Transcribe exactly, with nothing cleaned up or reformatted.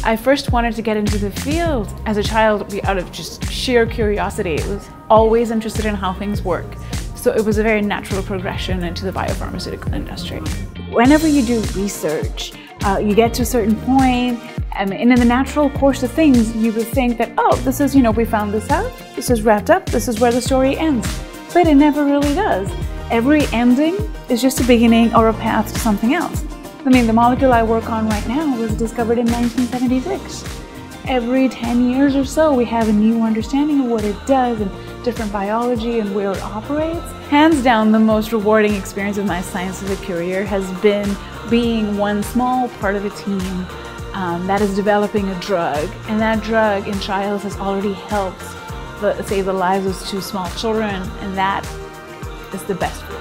I first wanted to get into the field as a child out of just sheer curiosity. I was always interested in how things work. So it was a very natural progression into the biopharmaceutical industry. Whenever you do research, uh, you get to a certain point, and in the natural course of things, you would think that, oh, this is, you know, we found this out, this is wrapped up, this is where the story ends. But it never really does. Every ending is just a beginning or a path to something else. I mean, the molecule I work on right now was discovered in nineteen seventy-six. Every ten years or so, we have a new understanding of what it does and different biology and where it operates. Hands down, the most rewarding experience of my scientific career has been being one small part of a team um, that is developing a drug, and that drug in trials has already helped the, save the lives of two small children, and that is the best feeling.